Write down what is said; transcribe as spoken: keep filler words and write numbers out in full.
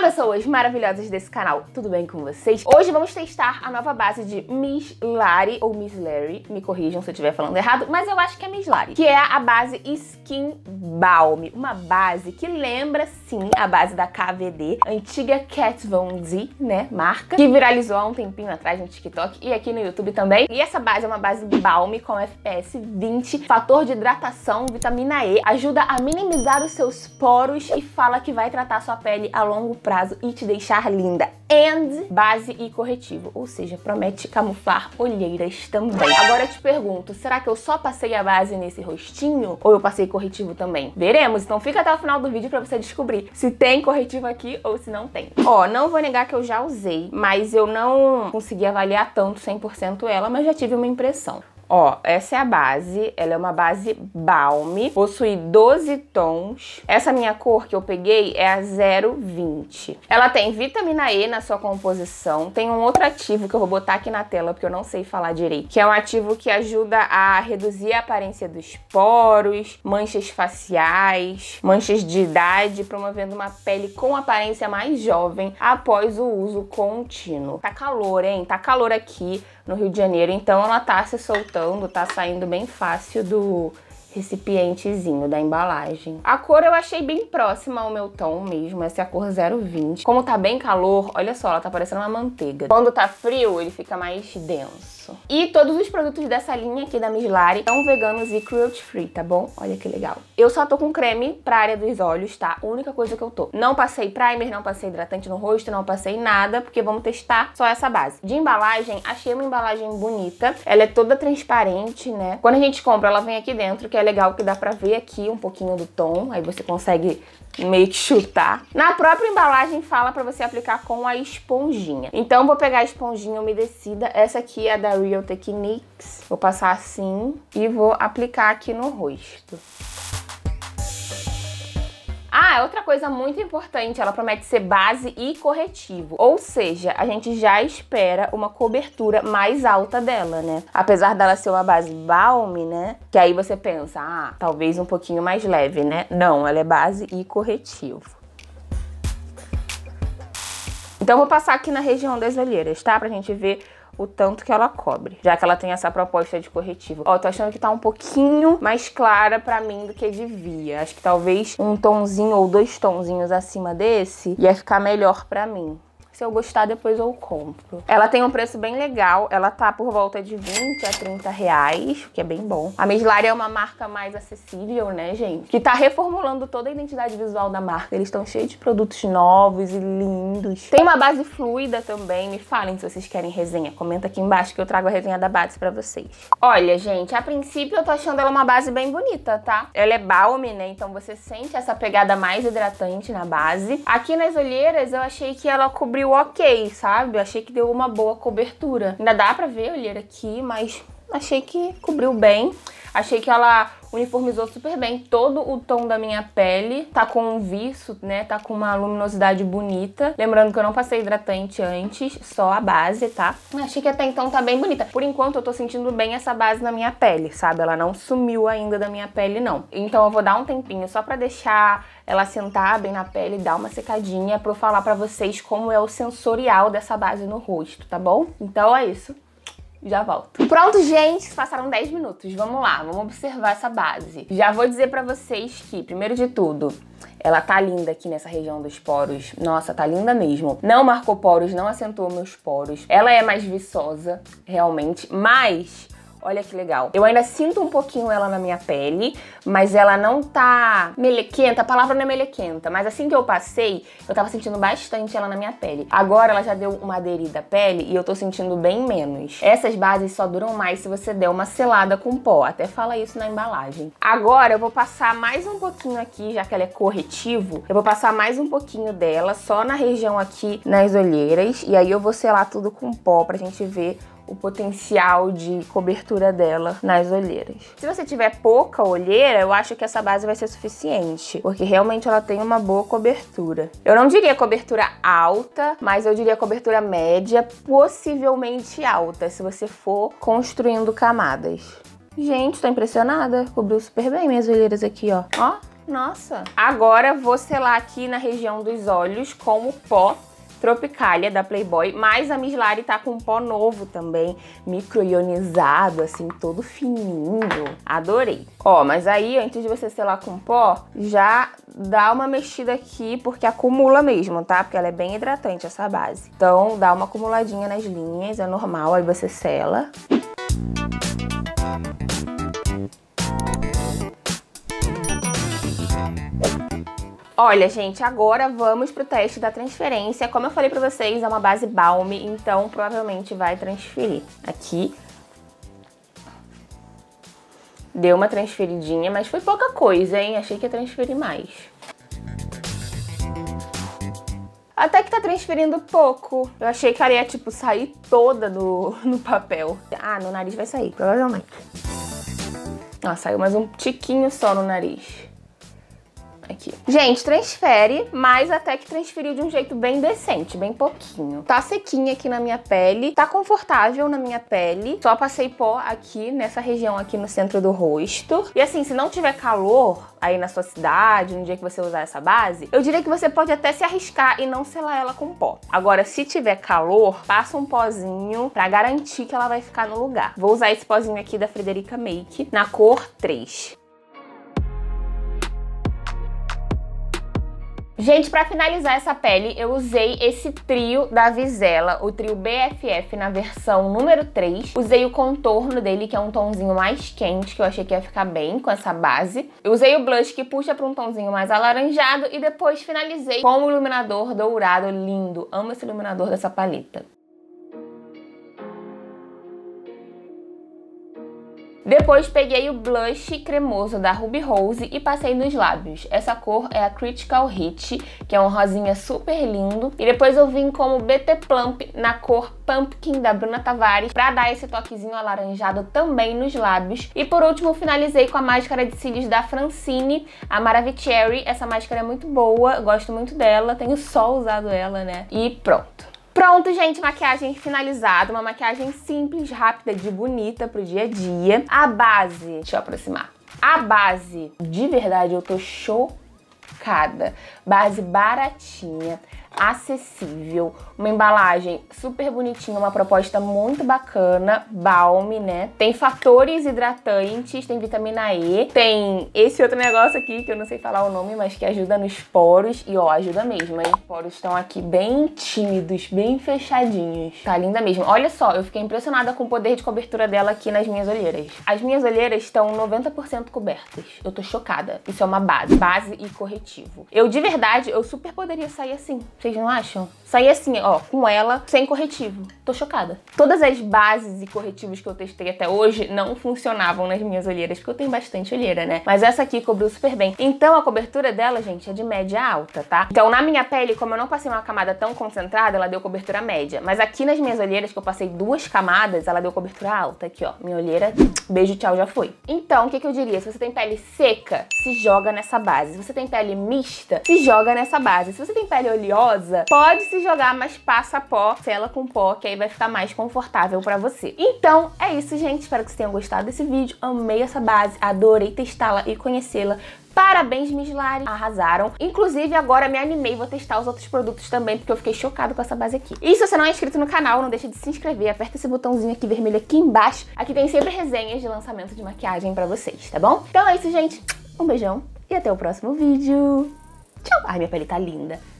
pessoas maravilhosas desse canal, tudo bem com vocês? Hoje vamos testar a nova base de Miss Lari, ou Miss Larry, me corrijam se eu estiver falando errado, mas eu acho que é Miss Lari, que é a base Skin Balm, uma base que lembra sim a base da K V D, antiga Kat Von D, né, marca, que viralizou há um tempinho atrás no TikTok e aqui no YouTube também. E essa base é uma base Balm com F P S vinte, fator de hidratação, vitamina E, ajuda a minimizar os seus poros e fala que vai tratar sua pele a longo prazo e te deixar linda. And base e corretivo, ou seja, promete camuflar olheiras também. Agora eu te pergunto, será que eu só passei a base nesse rostinho ou eu passei corretivo também? Veremos, então fica até o final do vídeo pra você descobrir se tem corretivo aqui ou se não tem. Ó, não vou negar que eu já usei, mas eu não consegui avaliar tanto cem por cento ela, mas já tive uma impressão. Ó, essa é a base, ela é uma base Balm, possui doze tons. Essa minha cor que eu peguei é a zero vinte. Ela tem vitamina E na sua composição, tem um outro ativo que eu vou botar aqui na tela porque eu não sei falar direito, que é um ativo que ajuda a reduzir a aparência dos poros, manchas faciais, manchas de idade, promovendo uma pele com aparência mais jovem após o uso contínuo. Tá calor, hein? Tá calor aqui no Rio de Janeiro, então ela tá se soltando, tá saindo bem fácil do recipientezinho da embalagem. A cor eu achei bem próxima ao meu tom mesmo, essa é a cor zero vinte. Como tá bem calor, olha só, ela tá parecendo uma manteiga. Quando tá frio, ele fica mais denso. E todos os produtos dessa linha aqui da Miss Lari são veganos e cruelty free, tá bom? Olha que legal. Eu só tô com creme pra área dos olhos, tá? A única coisa que eu tô. Não passei primer, não passei hidratante no rosto, não passei nada, porque vamos testar só essa base. De embalagem, achei uma embalagem bonita. Ela é toda transparente, né? Quando a gente compra, ela vem aqui dentro, que é legal que dá pra ver aqui um pouquinho do tom. Aí você consegue meio que chutar. Na própria embalagem fala pra você aplicar com a esponjinha. Então vou pegar a esponjinha umedecida. Essa aqui é da Real Techniques. Vou passar assim e vou aplicar aqui no rosto. Ah, outra coisa muito importante, ela promete ser base e corretivo. Ou seja, a gente já espera uma cobertura mais alta dela, né? Apesar dela ser uma base balm, né? Que aí você pensa, ah, talvez um pouquinho mais leve, né? Não, ela é base e corretivo. Então vou passar aqui na região das olheiras, tá? Pra gente ver o tanto que ela cobre, já que ela tem essa proposta de corretivo. Ó, tô achando que tá um pouquinho mais clara pra mim do que devia. Acho que talvez um tonzinho ou dois tonzinhos acima desse ia ficar melhor pra mim. Se eu gostar, depois eu compro. Ela tem um preço bem legal. Ela tá por volta de vinte a trinta reais, o que é bem bom. A Miss Lari é uma marca mais acessível, né, gente? Que tá reformulando toda a identidade visual da marca. Eles estão cheios de produtos novos e lindos. Tem uma base fluida também. Me falem se vocês querem resenha. Comenta aqui embaixo que eu trago a resenha da base pra vocês. Olha, gente, a princípio eu tô achando ela uma base bem bonita, tá? Ela é balm, né? Então você sente essa pegada mais hidratante na base. Aqui nas olheiras eu achei que ela cobriu ok, sabe? Eu achei que deu uma boa cobertura. Ainda dá pra ver a olheira aqui, mas achei que cobriu bem. Achei que ela uniformizou super bem todo o tom da minha pele. Tá com um viço, né? Tá com uma luminosidade bonita. Lembrando que eu não passei hidratante antes, só a base, tá? Achei que até então tá bem bonita. Por enquanto eu tô sentindo bem essa base na minha pele, sabe? Ela não sumiu ainda da minha pele, não. Então eu vou dar um tempinho só pra deixar ela sentar bem na pele, dar uma secadinha pra eu falar pra vocês como é o sensorial dessa base no rosto, tá bom? Então é isso. Já volto. Pronto, gente, passaram dez minutos. Vamos lá, vamos observar essa base. Já vou dizer pra vocês que, primeiro de tudo, ela tá linda aqui nessa região dos poros. Nossa, tá linda mesmo. Não marcou poros, não acentuou meus poros. Ela é mais viçosa, realmente, mas olha que legal. Eu ainda sinto um pouquinho ela na minha pele, mas ela não tá melequenta. A palavra não é melequenta, mas assim que eu passei, eu tava sentindo bastante ela na minha pele. Agora ela já deu uma aderida à pele e eu tô sentindo bem menos. Essas bases só duram mais se você der uma selada com pó. Até fala isso na embalagem. Agora eu vou passar mais um pouquinho aqui, já que ela é corretivo. Eu vou passar mais um pouquinho dela só na região aqui nas olheiras. E aí eu vou selar tudo com pó pra gente ver o potencial de cobertura dela nas olheiras. Se você tiver pouca olheira, eu acho que essa base vai ser suficiente, porque realmente ela tem uma boa cobertura. Eu não diria cobertura alta, mas eu diria cobertura média, possivelmente alta, se você for construindo camadas. Gente, tô impressionada. Cobriu super bem minhas olheiras aqui, ó. Ó. Nossa. Agora vou selar aqui na região dos olhos com o pó Tropicalia da Playboy, mas a Miss Lari tá com um pó novo também, microionizado, assim, todo fininho. Adorei. Ó, mas aí, antes de você selar com pó, já dá uma mexida aqui, porque acumula mesmo, tá? Porque ela é bem hidratante, essa base. Então, dá uma acumuladinha nas linhas, é normal, aí você sela. Olha, gente, agora vamos pro teste da transferência. Como eu falei pra vocês, é uma base balm, então provavelmente vai transferir. Aqui. Deu uma transferidinha, mas foi pouca coisa, hein? Achei que ia transferir mais. Até que tá transferindo pouco. Eu achei que ela ia, tipo, sair toda no, no papel. Ah, no nariz vai sair, provavelmente. Ó, saiu mais um tiquinho só no nariz. Aqui. Gente, transfere, mas até que transferiu de um jeito bem decente, bem pouquinho. Tá sequinha aqui na minha pele, tá confortável na minha pele. Só passei pó aqui, nessa região aqui no centro do rosto. E assim, se não tiver calor aí na sua cidade, no dia que você usar essa base, eu diria que você pode até se arriscar e não selar ela com pó. Agora, se tiver calor, passa um pozinho pra garantir que ela vai ficar no lugar. Vou usar esse pozinho aqui da Frederica Make, na cor três. Gente, pra finalizar essa pele, eu usei esse trio da Vizela, o trio B F F na versão número três. Usei o contorno dele, que é um tomzinho mais quente, que eu achei que ia ficar bem com essa base. Eu usei o blush, que puxa pra um tomzinho mais alaranjado, e depois finalizei com o iluminador dourado lindo. Amo esse iluminador dessa paleta. Depois peguei o blush cremoso da Ruby Rose e passei nos lábios. Essa cor é a Critical Hit, que é um rosinha super lindo. E depois eu vim como B T Plump na cor Pumpkin da Bruna Tavares, pra dar esse toquezinho alaranjado também nos lábios. E por último finalizei com a máscara de cílios da Francine, a Maravicherry. Essa máscara é muito boa, gosto muito dela, tenho só usado ela, né? E pronto. Pronto, gente, maquiagem finalizada, uma maquiagem simples, rápida, de bonita pro dia a dia. A base, deixa eu aproximar. A base, de verdade, eu tô chocada. Base baratinha, acessível, uma embalagem super bonitinha, uma proposta muito bacana, balm, né? Tem fatores hidratantes, tem vitamina E, tem esse outro negócio aqui que eu não sei falar o nome, mas que ajuda nos poros e ó, ajuda mesmo, hein? Os poros estão aqui bem tímidos, bem fechadinhos. Tá linda mesmo. Olha só, eu fiquei impressionada com o poder de cobertura dela aqui nas minhas olheiras. As minhas olheiras estão noventa por cento cobertas. Eu tô chocada. Isso é uma base, base e corretivo. Eu, de verdade, eu super poderia sair assim. Vocês não acham? Saí assim, ó, com ela, sem corretivo. Tô chocada. Todas as bases e corretivos que eu testei até hoje não funcionavam nas minhas olheiras, porque eu tenho bastante olheira, né? Mas essa aqui cobriu super bem. Então a cobertura dela, gente, é de média alta, tá? Então na minha pele, como eu não passei uma camada tão concentrada, ela deu cobertura média. Mas aqui nas minhas olheiras, que eu passei duas camadas, ela deu cobertura alta. Aqui, ó, minha olheira, beijo, tchau, já foi. Então, o que que eu diria? Se você tem pele seca, se joga nessa base. Se você tem pele mista, se joga nessa base. Se você tem pele oleosa, pode se jogar, mas passa pó, sela com pó, que aí vai ficar mais confortável pra você. Então, é isso, gente. Espero que vocês tenham gostado desse vídeo. Amei essa base, adorei testá-la e conhecê-la. Parabéns, Miss Lari, arrasaram. Inclusive, agora me animei, vou testar os outros produtos também, porque eu fiquei chocado com essa base aqui. E se você não é inscrito no canal, não deixa de se inscrever, aperta esse botãozinho aqui vermelho aqui embaixo. Aqui tem sempre resenhas de lançamento de maquiagem pra vocês, tá bom? Então é isso, gente. Um beijão e até o próximo vídeo. Tchau! Ai, minha pele tá linda.